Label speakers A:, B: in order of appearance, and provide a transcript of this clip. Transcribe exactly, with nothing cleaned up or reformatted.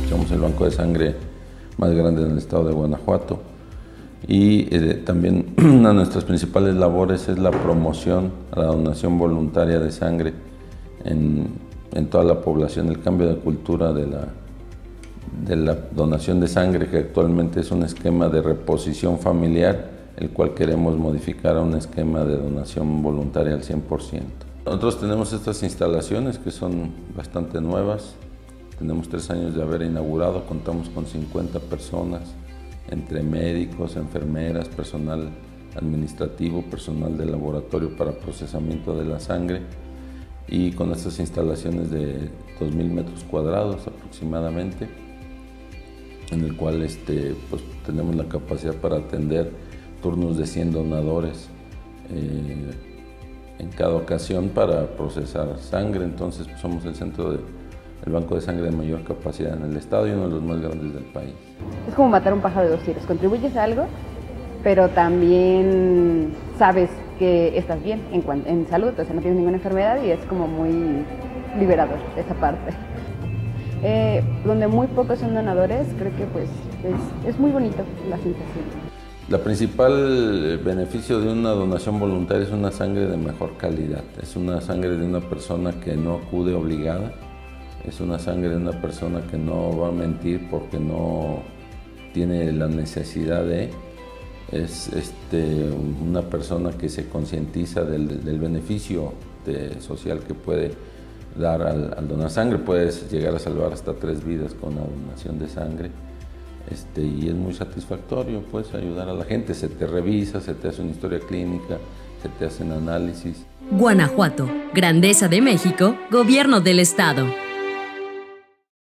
A: Somos el banco de sangre más grande en el estado de Guanajuato. Y eh, también una de nuestras principales labores es la promoción a la donación voluntaria de sangre en, en toda la población, el cambio de cultura de la, de la donación de sangre, que actualmente es un esquema de reposición familiar, el cual queremos modificar a un esquema de donación voluntaria al cien por ciento. Nosotros tenemos estas instalaciones que son bastante nuevas, tenemos tres años de haber inaugurado, contamos con cincuenta personas, entre médicos, enfermeras, personal administrativo, personal de laboratorio para procesamiento de la sangre, y con estas instalaciones de dos mil metros cuadrados aproximadamente, en el cual este, pues, tenemos la capacidad para atender turnos de cien donadores eh, en cada ocasión para procesar sangre. Entonces pues, somos el centro de el banco de sangre de mayor capacidad en el estado y uno de los más grandes del país.
B: Es como matar un pájaro de dos tiros, contribuyes a algo, pero también sabes que estás bien en, en salud, o sea, no tienes ninguna enfermedad, y es como muy liberador esa parte. Eh, donde muy pocos son donadores, creo que pues es, es muy bonito la sensación.
A: La principal beneficio de una donación voluntaria es una sangre de mejor calidad, es una sangre de una persona que no acude obligada, es una sangre de una persona que no va a mentir porque no tiene la necesidad de, es este, una persona que se concientiza del, del beneficio de, social que puede dar al, al donar sangre. Puedes llegar a salvar hasta tres vidas con la donación de sangre, este, y es muy satisfactorio, puedes ayudar a la gente, se te revisa, se te hace una historia clínica, se te hacen análisis.
C: Guanajuato, Grandeza de México, Gobierno del Estado.